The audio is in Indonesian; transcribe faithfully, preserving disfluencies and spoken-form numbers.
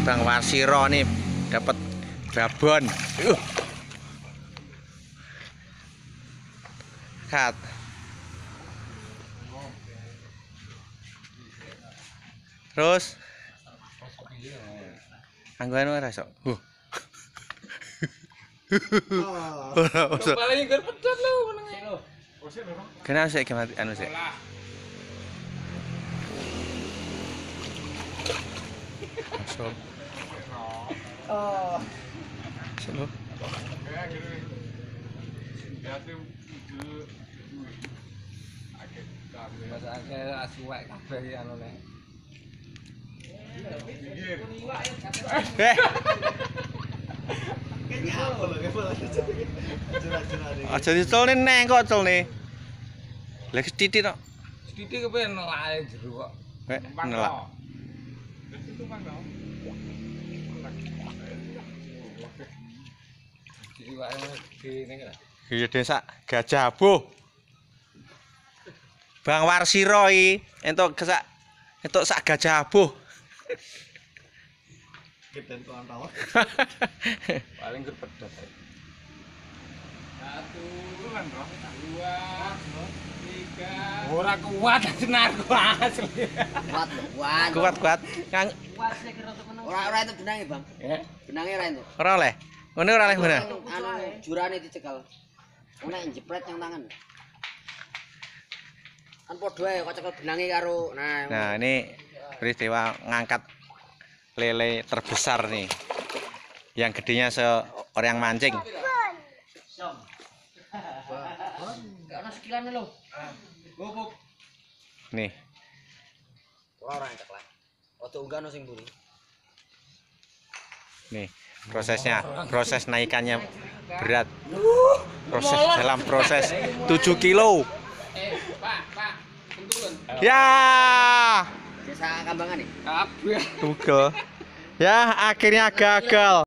Bang Warsiro nih dapat babon. Uh. Kat. Terus angguan ora sok. Huh. Ora usah. Paling ngger pecut lho menenge. Kenapa sih gimana anu sih? Masuk. Oh. Selo. Masake asuwek kabeh iki anu nek. Eh. Aja ditolne neng kok tolne. Lek titik kok. Titik kepen nelake jero kok. Nek nelak. Iwake gede ning. Iya desa Gajah Abuh. Bang Warsiro iki entuk sak entuk sak Gajah Abuh. Geden kontol. Paling ngger pedet. Satu, dua, tiga. Ora kuat senar asli. Kuat lho, kuat. Kuat kuat. Kang Ora ora itu benange, Bang. Ya. Benange ora itu. ora oleh. Ngene ora oleh bener. Anu jurane dicekel. Nek jepret yang tangan. Kan padha ae kok cekel benange karo nah. Nah, ini peristiwa ngangkat lele terbesar nih. Yang gedenya seorang mancing. Enggak ono sekilane lho. Bubuk. Nih. Ora ora cek lah. Ojo unggah sing mburi. Nih, prosesnya, proses naikannya berat. Proses dalam proses tujuh kilo. Eh, Pak, Pak. Pentulun. Ya, Desa Kambangan nih. Kabeh. Google. Ya, akhirnya gagal.